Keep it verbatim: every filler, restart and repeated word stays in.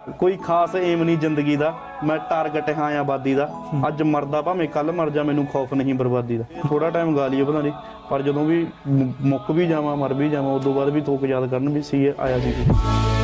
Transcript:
कोई खास एम नहीं जिंदगी दा, मैं टारगेट हाँ आबादी दा। अज मरदा भावें कल मर जा, मैनू खौफ नहीं बर्बादी दा। थोड़ा टाइम गा लीए पता नहीं, पर जदों भी मुक भी जावां मर भी जावां, उदों बाद भी लोग याद करन भी सी आया सी।